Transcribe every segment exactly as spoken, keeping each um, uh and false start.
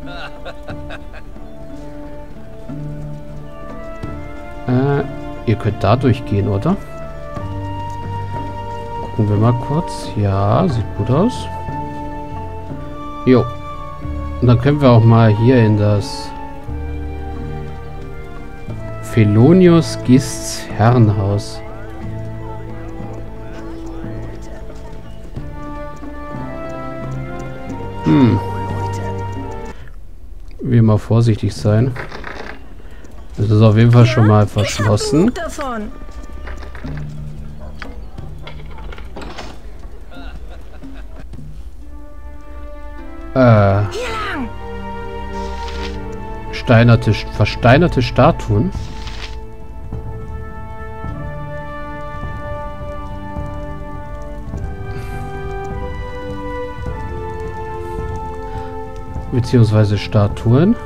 Äh, ihr könnt da durchgehen, oder? Gucken wir mal kurz. Ja, sieht gut aus. Jo. Und dann können wir auch mal hier in das Felonius Gists Herrenhaus. Hm. Will mal vorsichtig sein. Das ist auf jeden Fall schon mal verschlossen. Äh. Steinerte, versteinerte Statuen. Beziehungsweise Statuen.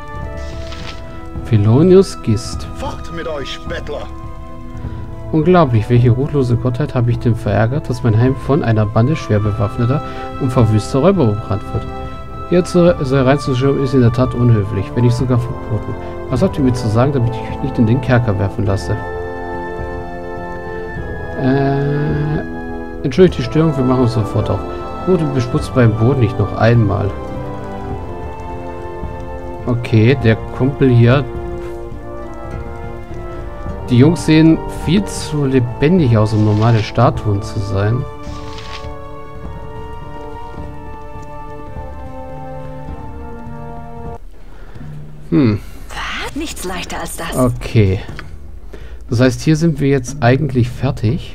Felonius Gist. Fort mit euch, Bettler! Unglaublich, welche ruchlose Gottheit habe ich denn verärgert, dass mein Heim von einer Bande schwer bewaffneter und verwüster Räuber umrannt wird. Hier so reinzuschauen ist in der Tat unhöflich, wenn nicht sogar verboten. Was habt ihr mir zu sagen, damit ich euch nicht in den Kerker werfen lasse? Äh, entschuldigt die Störung, wir machen uns sofort auf. Gut, und besputzt beim Boden nicht noch einmal. Okay, der Kumpel hier. Die Jungs sehen viel zu lebendig aus, um normale Statuen zu sein. Hm. Nichts leichter als das. Okay. Das heißt, hier sind wir jetzt eigentlich fertig.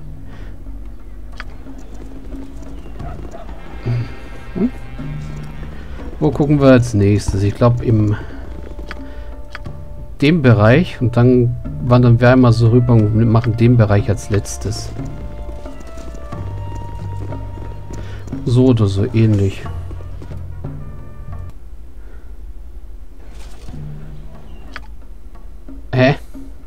Hm. Wo gucken wir als nächstes? Ich glaube im dem Bereich und dann wandern wir einmal so rüber und machen den Bereich als letztes. So oder so ähnlich. Hä?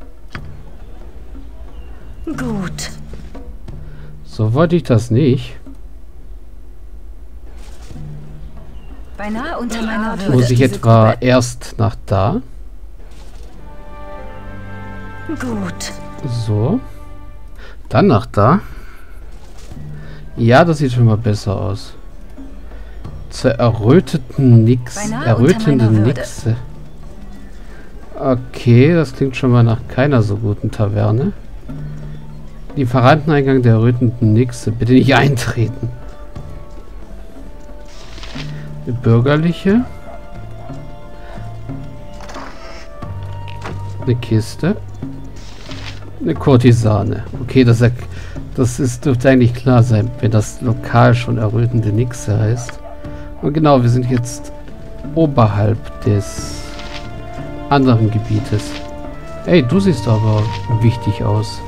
Gut. So wollte ich das nicht. Beinahe unter meiner Würde. Muss ich etwa erst nach da? Gut. So. Dann nach da. Ja, das sieht schon mal besser aus. Zur erröteten Nix. Errötenden Nixe. Okay, das klingt schon mal nach keiner so guten Taverne. Lieferanteneingang der errötenden Nixe. Bitte nicht eintreten. Eine bürgerliche. Eine Kiste. Eine Kurtisane. Okay, das, das ist, dürfte eigentlich klar sein, wenn das Lokal schon errötende Nixe heißt. Und genau, wir sind jetzt oberhalb des anderen Gebietes. Ey, du siehst aber wichtig aus.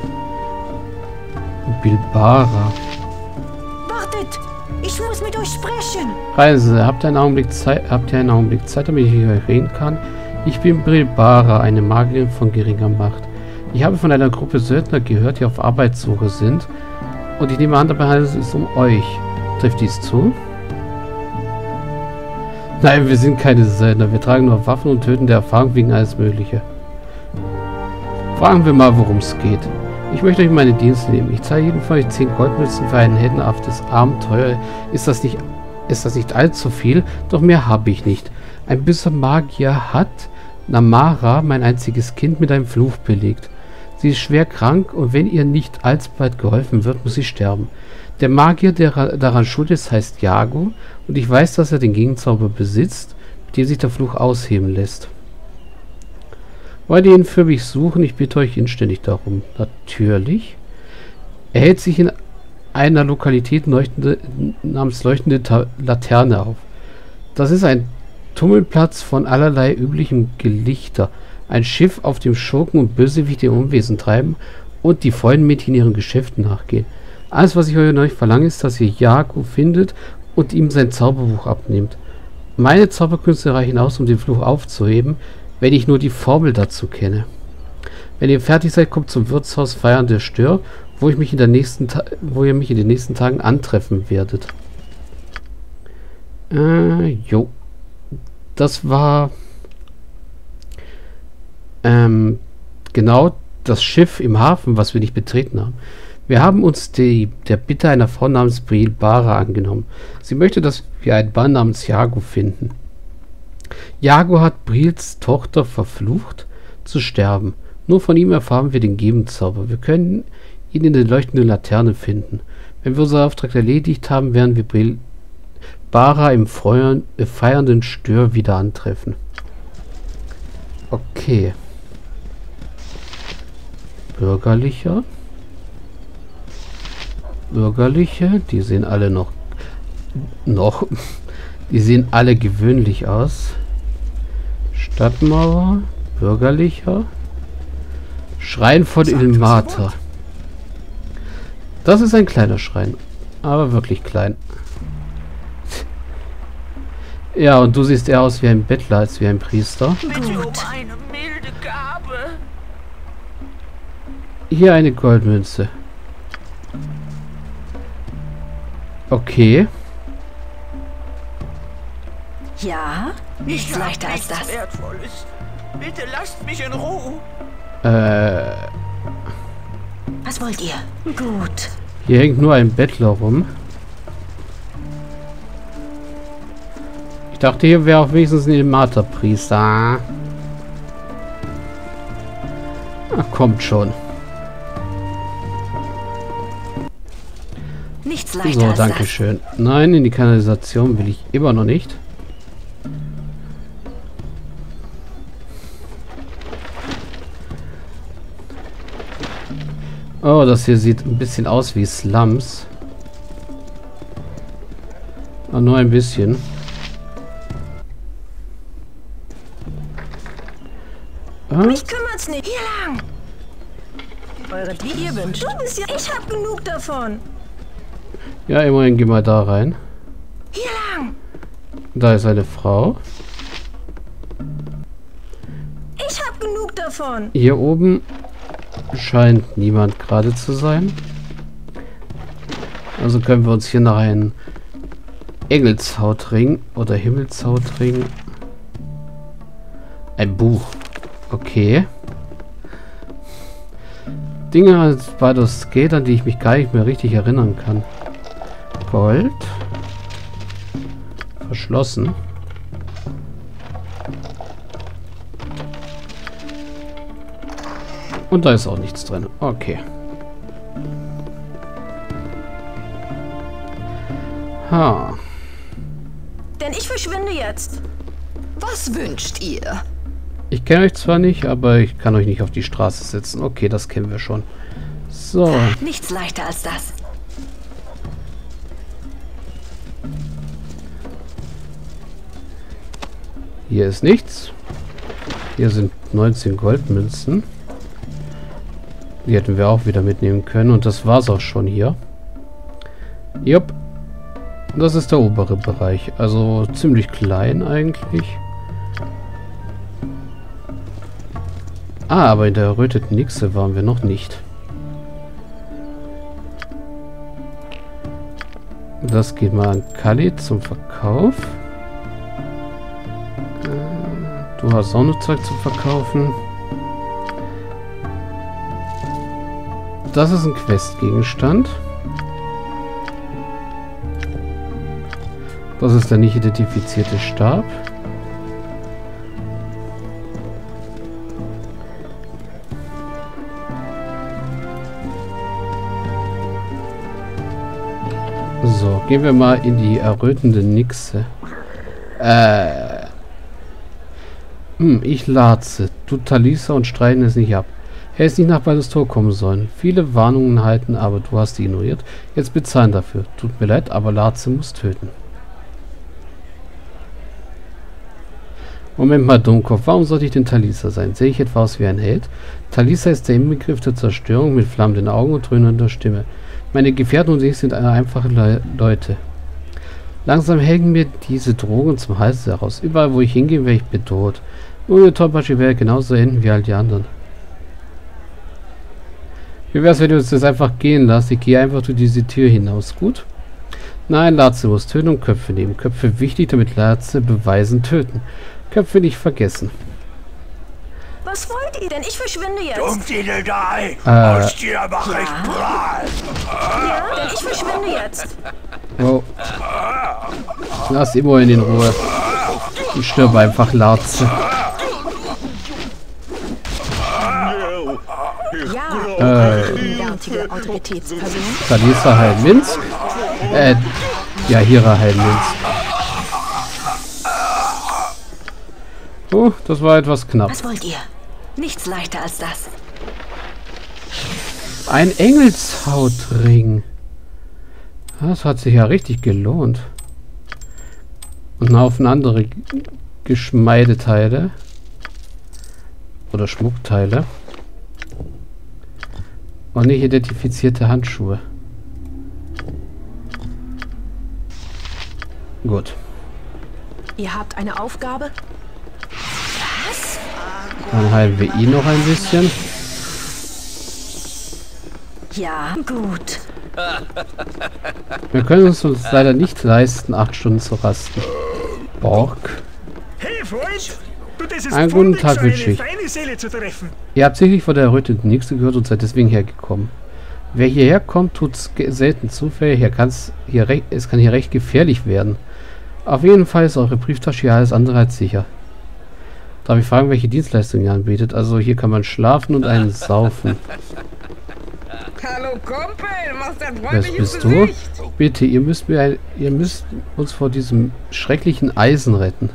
Bilbara. Wartet! Ich muss mit euch sprechen! Reise, habt ihr einen Augenblick Zeit, habt ihr einen Augenblick Zeit, damit ich mit euch reden kann? Ich bin Bilbara, eine Magierin von geringer Macht. Ich habe von einer Gruppe Söldner gehört, die auf Arbeitssuche sind. Und ich nehme an, dabei handelt es um euch. Trifft dies zu? Nein, wir sind keine Söldner. Wir tragen nur Waffen und töten der Erfahrung wegen alles Mögliche. Fragen wir mal, worum es geht. Ich möchte euch meine Dienste nehmen. Ich zahle jeden von euch zehn Goldmünzen für ein heldenhaftes Abenteuer. Ist das nicht, ist das nicht allzu viel? Doch mehr habe ich nicht. Ein böser Magier hat Namara, mein einziges Kind, mit einem Fluch belegt. Sie ist schwer krank und wenn ihr nicht alsbald geholfen wird, muss sie sterben. Der Magier, der daran schuld ist, heißt Jago und ich weiß, dass er den Gegenzauber besitzt, mit dem sich der Fluch ausheben lässt. Wollt ihr ihn für mich suchen? Ich bitte euch inständig darum. Natürlich. Er hält sich in einer Lokalität leuchtende, namens Leuchtende Ta Laterne auf. Das ist ein Tummelplatz von allerlei üblichem Gelichter. Ein Schiff, auf dem Schurken und Bösewichte ihr Unwesen treiben und die Freudenmädchen ihren Geschäften nachgehen. Alles, was ich euch euch verlange, ist, dass ihr Jago findet und ihm sein Zauberbuch abnehmt. Meine Zauberkünste reichen aus, um den Fluch aufzuheben, wenn ich nur die Formel dazu kenne. Wenn ihr fertig seid, kommt zum Wirtshaus Feiern der Stör, wo ich mich in der nächsten Ta wo ihr mich in den nächsten Tagen antreffen werdet. Äh, jo. das war ähm, genau das Schiff im Hafen, was wir nicht betreten haben. Wir haben uns die, der Bitte einer Frau namens Brielle Bara angenommen. Sie möchte, dass wir einen Mann namens Jago finden. Jago hat Brielles Tochter verflucht, zu sterben. Nur von ihm erfahren wir den Gebenzauber. Wir können ihn in der leuchtenden Laterne finden. Wenn wir unseren Auftrag erledigt haben, werden wir Brielle Bara im Feuern, äh, feiernden Stör wieder antreffen. Okay. Bürgerlicher. Bürgerliche, die sehen alle noch noch die sehen alle gewöhnlich aus. Stadtmauer, bürgerlicher. Schrein von Ilmater. Das ist ein kleiner Schrein, aber wirklich klein. Ja, und du siehst eher aus wie ein Bettler als wie ein Priester. Bitte um eine milde Gabe. Hier eine Goldmünze. Okay. Ja? Nichts Ich hab leichter als nichts das. Wertvolles. Bitte lasst mich in Ruhe. Äh, Was wollt ihr? Gut. hier hängt nur ein Bettler rum. Ich dachte, hier wäre auch wenigstens ein Ilmater-Priester. Ah, kommt schon. Nichts leichter So, als danke das. schön. Nein, in die Kanalisation will ich immer noch nicht. Oh, das hier sieht ein bisschen aus wie Slums. Aber nur ein bisschen. Ah, Mich kümmert's nicht. Hier lang. Eure, wie ihr wünscht. Du bist ja... Ich hab genug davon. ja, immerhin geh mal da rein. Hier lang. Da ist eine Frau. Ich hab genug davon. Hier oben scheint niemand gerade zu sein. Also können wir uns hier nach einem Engelshautring oder Himmelshautring. Ein Buch. Okay. Dinge bei das Skate, an die ich mich gar nicht mehr richtig erinnern kann. Gold. Verschlossen. Und da ist auch nichts drin. Okay. Ha. Denn ich verschwinde jetzt. Was wünscht ihr? Ich kenne euch zwar nicht, aber ich kann euch nicht auf die Straße setzen. Okay, das kennen wir schon. So. Nichts leichter als das. Hier ist nichts. Hier sind neunzehn Goldmünzen. Die hätten wir auch wieder mitnehmen können. Und das war's auch schon hier. Jupp. Das ist der obere Bereich. Also ziemlich klein eigentlich. Ah, aber in der erröteten Nixe waren wir noch nicht. Das geht mal an Khalid zum Verkauf. Du hast auch noch Zeug zu verkaufen. Das ist ein Questgegenstand. Das ist der nicht identifizierte Stab. So, gehen wir mal in die errötende Nixe. Äh. Hm, ich latze. Du Talisa und streiten es nicht ab. Er ist nicht nach Baldur's Tor kommen sollen. Viele Warnungen halten, aber du hast die ignoriert. Jetzt bezahlen dafür. Tut mir leid, aber Latze muss töten. Moment mal, Dummkopf. Warum sollte ich denn Talisa sein? Sehe ich etwa aus wie ein Held? Talisa ist der Inbegriff der Zerstörung mit flammenden Augen und dröhnender Stimme. Meine Gefährten und ich sind eine einfache Le Leute. Langsam hängen mir diese Drogen zum Hals heraus. Überall, wo ich hingehe, werde ich bedroht. Ohne Tollpatsch werde genauso enden wie all die anderen. Wie wär's, wenn du uns das einfach gehen lässt? Ich gehe einfach durch diese Tür hinaus. Gut? Nein, Latze muss töten und Köpfe nehmen. Köpfe wichtig, damit Latze beweisen töten. Köpfe nicht vergessen. Was wollt ihr denn? Ich verschwinde jetzt. Dummfiedeldei! Äh. Aus dir mach ich Prahl! Ja, denn ich verschwinde jetzt. Wow. Lass Immo in Ruhe. Ich stirb einfach, Latze. Ja, Äh. gegenwärtige Autoritätsperson. Talisa heilt Minsk. Äh, ja, Hira heilt Minsk. Oh, das war etwas knapp. Was wollt ihr? Nichts leichter als das. Ein Engelshautring. Das hat sich ja richtig gelohnt. Und ein Haufen andere Geschmeideteile. Oder Schmuckteile. Und nicht identifizierte Handschuhe. Gut. Ihr habt eine Aufgabe? Was? Dann heilen wir ihn noch ein bisschen. Ja, gut. Wir können uns uns leider nicht leisten, acht Stunden zu rasten. Borg. Hey Freund, du, das ist Einen guten freundlich, Tag so wünsche eine ich. feine Seele zu treffen. Ihr habt sicherlich von der erröteten Nixe gehört und seid deswegen hergekommen. Wer hierher kommt, tut's selten Zufälle. Hier kann's hier recht, es kann hier recht gefährlich werden. Auf jeden Fall ist eure Brieftasche hier alles andere als sicher. Darf ich fragen, welche Dienstleistungen ihr anbietet? Also hier kann man schlafen und einen saufen. Hallo Kumpel, machst ein Wer freundliches bist du? Gesicht. Bitte, ihr müsst mir ein, ihr müsst uns vor diesem schrecklichen Eisen retten.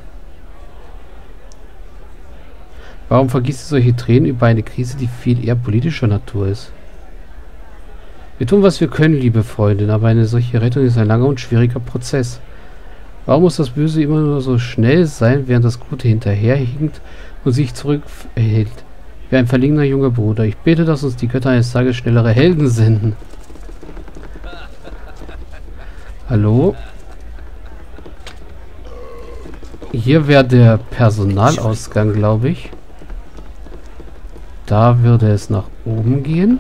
Warum vergießt ihr solche Tränen über eine Krise, die viel eher politischer Natur ist? Wir tun, was wir können, liebe Freundin, aber eine solche Rettung ist ein langer und schwieriger Prozess. Warum muss das Böse immer nur so schnell sein, während das Gute hinterherhinkt und sich zurückhält? Wie ein verlegener junger Bruder. Ich bete, dass uns die Götter eines Tages schnellere Helden senden. Hallo? Hier wäre der Personalausgang, glaube ich. Da würde es nach oben gehen.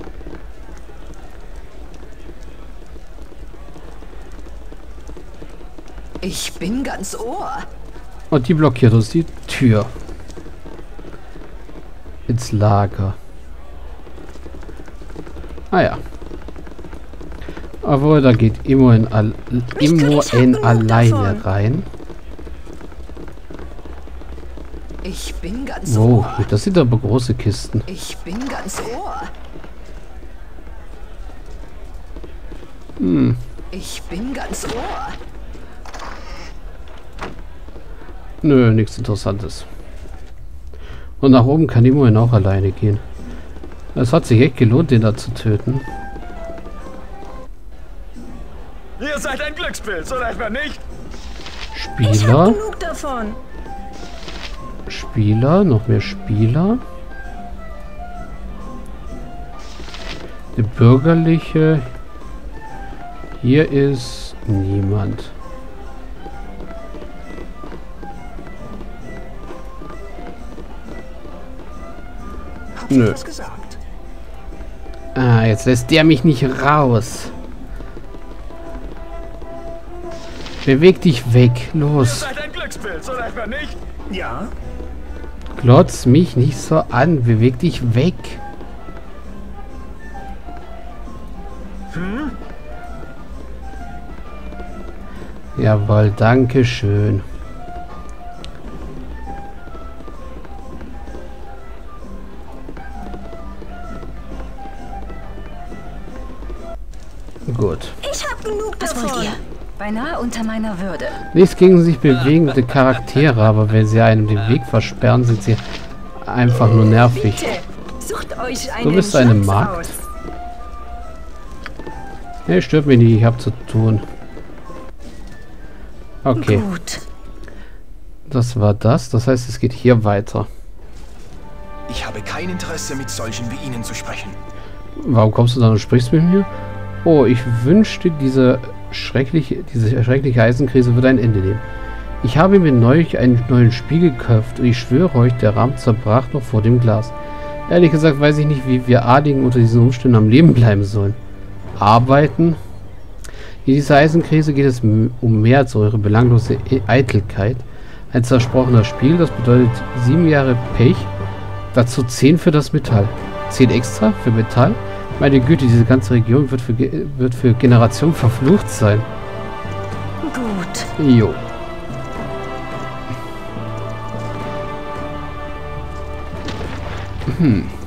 Ich bin ganz Ohr. Und die blockiert uns die Tür. Ins Lager. Ah ja. Obwohl, da geht Immo in, al Immo in alleine rein. Ich bin ganz Wow, Ohr. das sind aber große Kisten. Ich bin ganz Ohr. Hm. Ich bin ganz Ohr. Nö, nichts Interessantes. Und nach oben kann Immo auch alleine gehen. Es hat sich echt gelohnt, den da zu töten. Ihr seid ein Glückspilz, oder etwa nicht? Ich Spieler. hab genug davon. Spieler, noch mehr Spieler. Die bürgerliche. Hier ist niemand. Hab Nö. ich das gesagt? Ah, jetzt lässt der mich nicht raus. Beweg dich weg. Ihr Los. seid ein Glückspilz, oder etwa nicht? Ja? Glotz mich nicht so an. Beweg dich weg. Hm? Jawohl, danke schön. Gut. Ich hab genug Was davon. wollt ihr? Beinahe unter meiner Würde. Nichts gegen sich bewegende Charaktere, aber wenn sie einem den Weg versperren, sind sie einfach nur nervig. Bitte, sucht euch einen Du bist eine Schatz Magd. aus. Nee, stört mich nicht, ich hab zu tun. Okay, Gut. das war das. Das heißt, es geht hier weiter. Ich habe kein Interesse, mit solchen wie Ihnen zu sprechen. Warum kommst du dann und sprichst mit mir? Oh, ich wünschte, diese schreckliche, diese schreckliche Eisenkrise würde ein Ende nehmen. Ich habe mir neulich einen neuen Spiegel gekauft und ich schwöre euch, der Rahmen zerbrach noch vor dem Glas. Ehrlich gesagt weiß ich nicht, wie wir Adligen unter diesen Umständen am Leben bleiben sollen. Arbeiten? In dieser Eisenkrise geht es um mehr als eure belanglose Eitelkeit. Ein zersprochener Spiel, das bedeutet sieben Jahre Pech, dazu zehn für das Metall. zehn extra für Metall? Meine Güte, diese ganze Region wird für, wird für Generationen verflucht sein. Gut. Jo. Hm.